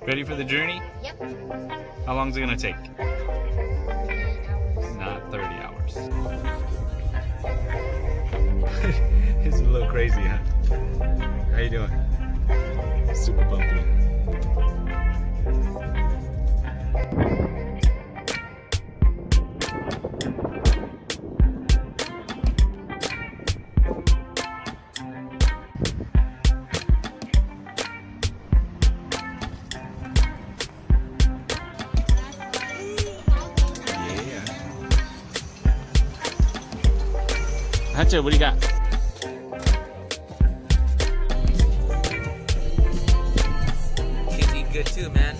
Ready for the journey? Yep. How long is it gonna take? Not 30 hours. It's a little crazy, huh? How you doing? Super bumpy. Hatcha, what do you got? Kids eat good too, man.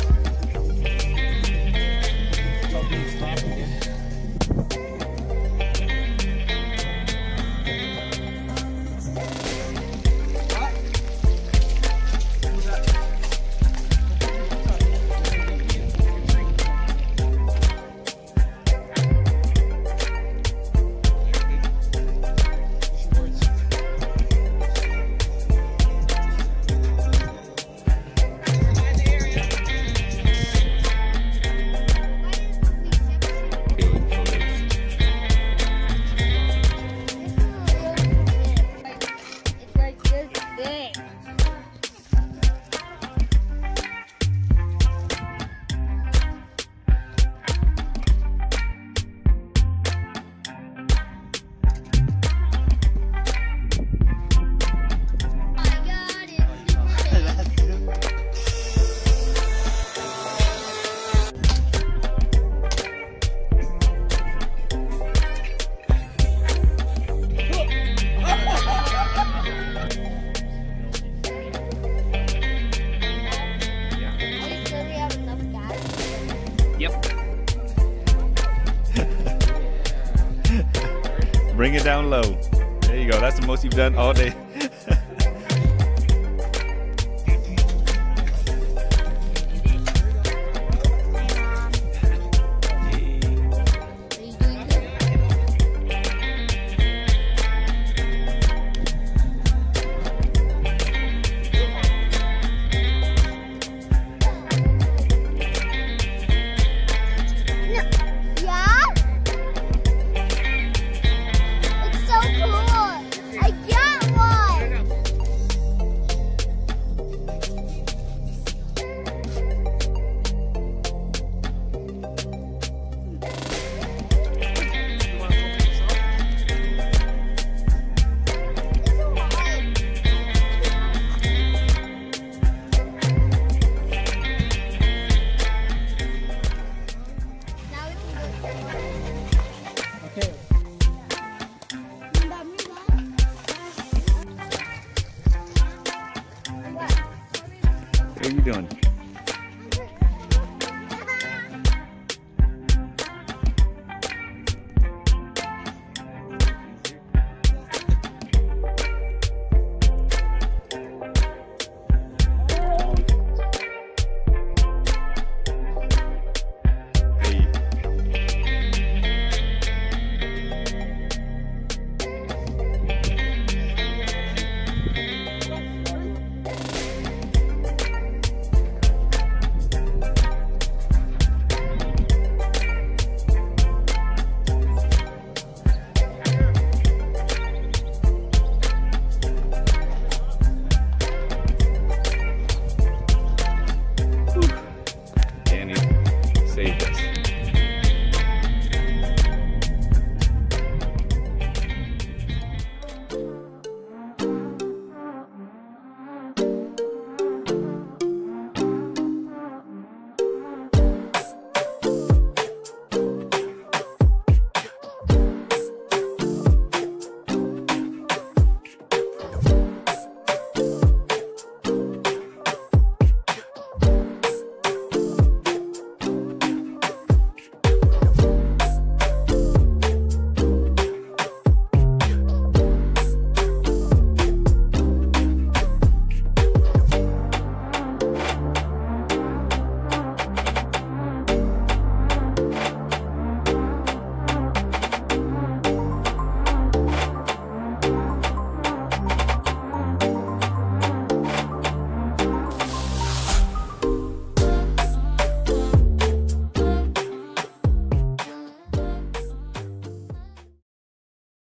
Bring it down low. There you go. That's the most you've done all day. What are you doing?